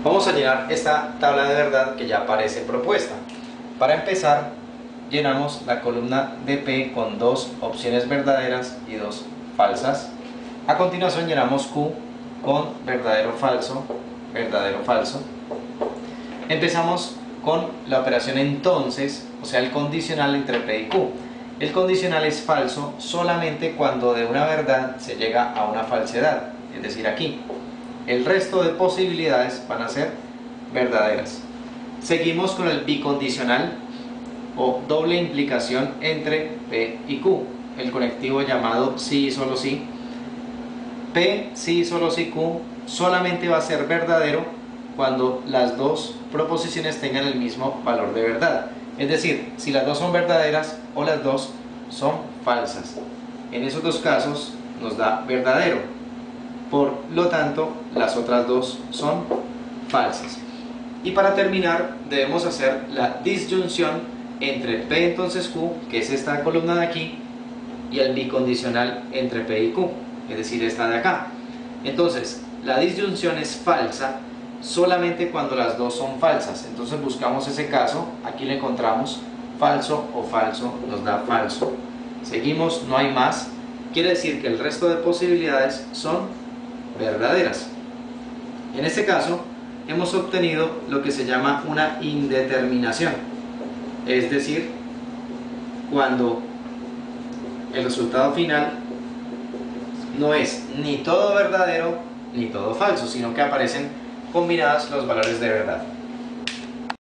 Vamos a llenar esta tabla de verdad que ya aparece propuesta. Para empezar, llenamos la columna de P con dos opciones verdaderas y dos falsas. A continuación llenamos Q con verdadero, falso, verdadero, falso. Empezamos con la operación entonces, o sea el condicional entre P y Q. El condicional es falso solamente cuando de una verdad se llega a una falsedad, es decir aquí. El resto de posibilidades van a ser verdaderas. Seguimos con el bicondicional o doble implicación entre P y Q, el conectivo llamado sí y solo sí. P, sí y solo sí, Q solamente va a ser verdadero cuando las dos proposiciones tengan el mismo valor de verdad. Es decir, si las dos son verdaderas o las dos son falsas. En esos dos casos nos da verdadero. Por lo tanto, las otras dos son falsas. Y para terminar, debemos hacer la disyunción entre P entonces Q, que es esta columna de aquí, y el bicondicional entre P y Q, es decir, esta de acá. Entonces, la disyunción es falsa solamente cuando las dos son falsas. Entonces buscamos ese caso, aquí le encontramos falso o falso, nos da falso. Seguimos, no hay más, quiere decir que el resto de posibilidades son verdaderas. En este caso, hemos obtenido lo que se llama una indeterminación, es decir, cuando el resultado final no es ni todo verdadero ni todo falso, sino que aparecen combinadas los valores de verdad.